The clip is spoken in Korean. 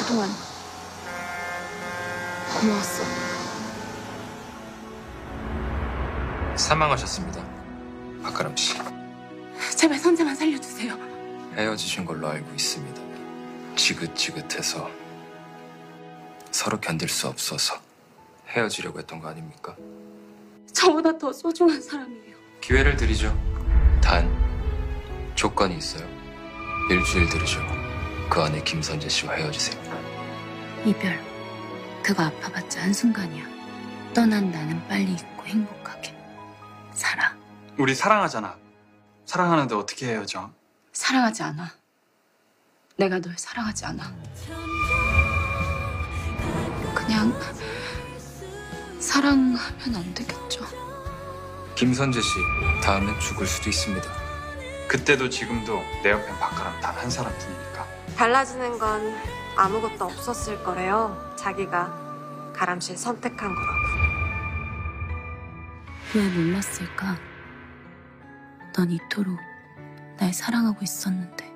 그동안 고마웠어. 사망하셨습니다. 박가람 씨. 제발 선재만 살려주세요. 헤어지신 걸로 알고 있습니다. 지긋지긋해서 서로 견딜 수 없어서 헤어지려고 했던 거 아닙니까? 저보다 더 소중한 사람이에요. 기회를 드리죠. 단 조건이 있어요. 일주일 들으죠. 그 안에 김선재 씨와 헤어지세요. 이별, 그거 아파봤자 한순간이야. 떠난 나는 빨리 잊고 행복하게 살아. 우리 사랑하잖아. 사랑하는데 어떻게 헤어져? 사랑하지 않아. 내가 널 사랑하지 않아. 그냥 사랑하면 안 되겠죠. 김선재 씨, 다음엔 죽을 수도 있습니다. 그때도 지금도 내 옆엔 박가람 단 한 사람뿐이니까. 달라지는 건 아무것도 없었을 거래요. 자기가 가람 씨를 선택한 거라고. 왜 몰랐을까? 넌 이토록 날 사랑하고 있었는데.